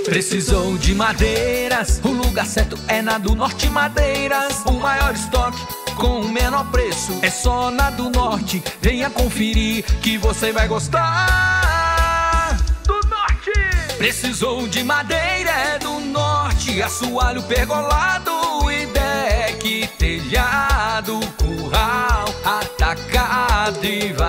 Precisou de madeiras, o lugar certo é na do Norte Madeiras. O maior estoque com o menor preço é só na do Norte. Venha conferir que você vai gostar. Do Norte! Precisou de madeira, é do Norte. Assoalho pergolado e deck, telhado, curral, atacado e